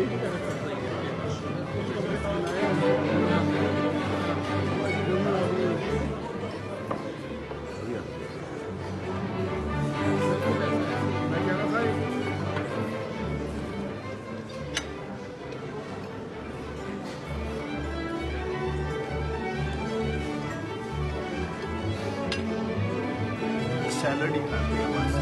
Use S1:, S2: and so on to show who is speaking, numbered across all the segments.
S1: Salad ही खाते हैं बस।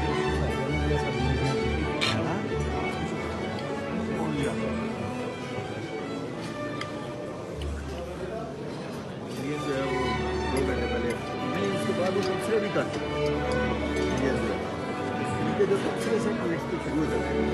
S1: ये जो है वो 2 घंटे पहले नहीं, उसके बाद वो एक्सरे भी करते हैं। ये जो एक्सरे से शुरू हो जाते हैं।